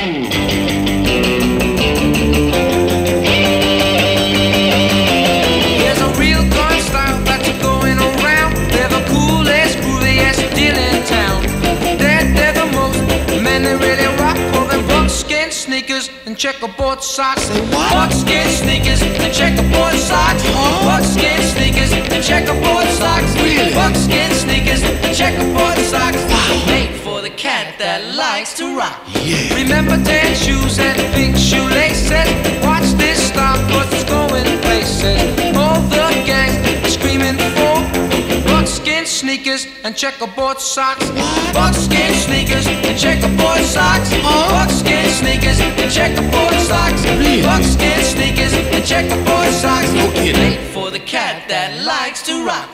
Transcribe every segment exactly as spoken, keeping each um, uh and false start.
There's a real gun style that's going around. They're the coolest, grooviest deal in town. They're, they're the most men that really rock for them buckskin sneakers and checkerboard socks. Buckskin sneakers and checkerboard socks. Huh? Buckskin sneakers and checkerboard socks. Really? Buckskin sneakers and checkerboard socks. Wow. Made for the cat that likes to rock. Yeah. Remember tan shoes and pink shoelaces. Watch this stop, cause it's going places. All the gangs are screaming for buckskin sneakers and checkerboard socks. What? Buckskin sneakers and checkerboard socks. Huh? Buckskin sneakers and checkerboard socks. Really? Buckskin sneakers and checkerboard socks. No kidding. Made for the cat that likes to rock.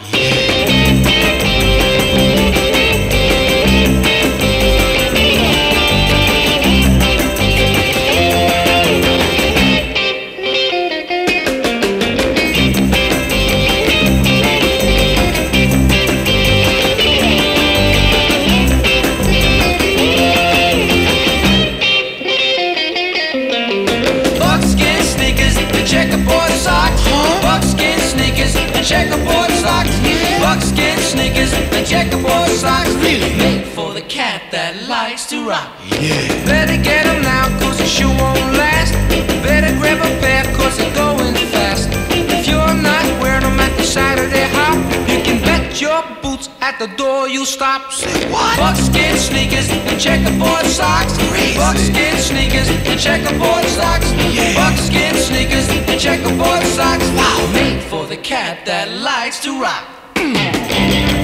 Buckskin sneakers and checkerboard socks. Huh? Buckskin sneakers and checkerboard socks. Yeah. Buckskin sneakers and checkerboard socks. Really? Made for the cat that likes to rock. Yeah. Better get 'em now, cause the shoe won't last. Better grab a pair, cause they're going fast. If you're not wearing 'em at the side of their hop, you can bet your boots at the door you stop. Say what? Buckskin sneakers and checkerboard socks. Crazy. Buckskin sneakers and checkerboard socks. Yeah. Buckskin sneakers and checkerboard socks. Wow. Made for the cat that likes to rock.